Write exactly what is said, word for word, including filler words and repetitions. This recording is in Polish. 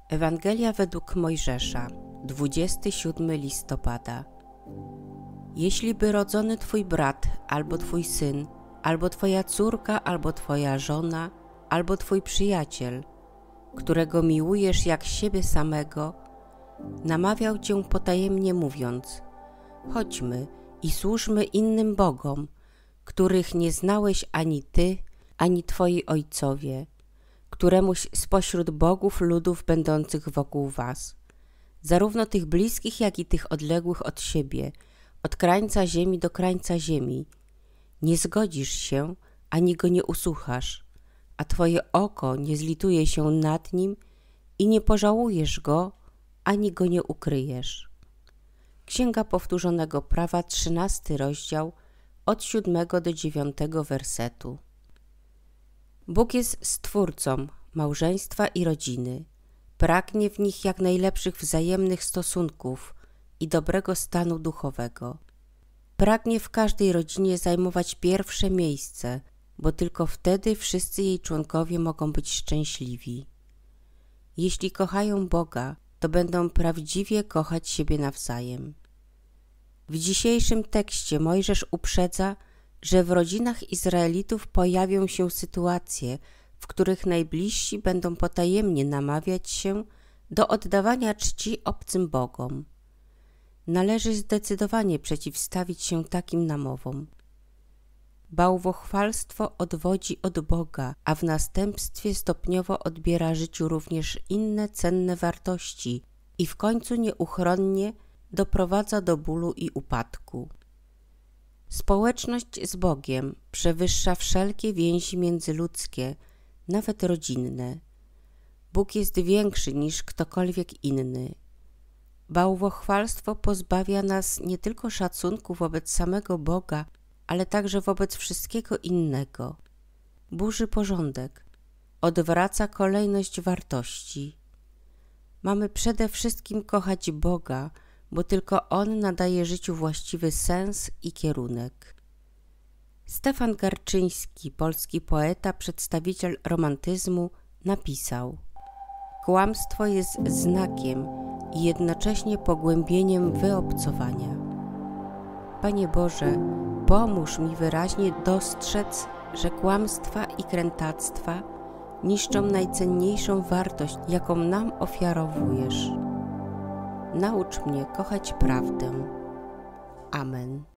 Ewangelia według Mojżesza, dwudziestego siódmego listopada. Jeśli by rodzony twój brat, albo twój syn, albo twoja córka, albo twoja żona, albo twój przyjaciel, którego miłujesz jak siebie samego, namawiał cię potajemnie mówiąc: chodźmy i służmy innym bogom, których nie znałeś ani ty, ani twoi ojcowie, któremuś spośród bogów ludów będących wokół was, zarówno tych bliskich, jak i tych odległych od siebie, od krańca ziemi do krańca ziemi. Nie zgodzisz się, ani go nie usłuchasz, a twoje oko nie zlituje się nad nim i nie pożałujesz go, ani go nie ukryjesz. Księga Powtórzonego Prawa, trzynasty rozdział, od siódmego do dziewiątego wersetu. Bóg jest Stwórcą małżeństwa i rodziny. Pragnie w nich jak najlepszych wzajemnych stosunków i dobrego stanu duchowego. Pragnie w każdej rodzinie zajmować pierwsze miejsce, bo tylko wtedy wszyscy jej członkowie mogą być szczęśliwi. Jeśli kochają Boga, to będą prawdziwie kochać siebie nawzajem. W dzisiejszym tekście Mojżesz uprzedza, że w rodzinach Izraelitów pojawią się sytuacje, w których najbliżsi będą potajemnie namawiać się do oddawania czci obcym bogom. Należy zdecydowanie przeciwstawić się takim namowom. Bałwochwalstwo odwodzi od Boga, a w następstwie stopniowo odbiera życiu również inne cenne wartości i w końcu nieuchronnie doprowadza do bólu i upadku. Społeczność z Bogiem przewyższa wszelkie więzi międzyludzkie, nawet rodzinne. Bóg jest większy niż ktokolwiek inny. Bałwochwalstwo pozbawia nas nie tylko szacunku wobec samego Boga, ale także wobec wszystkiego innego. Burzy porządek, odwraca kolejność wartości. Mamy przede wszystkim kochać Boga, bo tylko On nadaje życiu właściwy sens i kierunek. Stefan Garczyński, polski poeta, przedstawiciel romantyzmu, napisał: kłamstwo jest znakiem i jednocześnie pogłębieniem wyobcowania. Panie Boże, pomóż mi wyraźnie dostrzec, że kłamstwa i krętactwa niszczą najcenniejszą wartość, jaką nam ofiarowujesz. Naucz mnie kochać prawdę. Amen.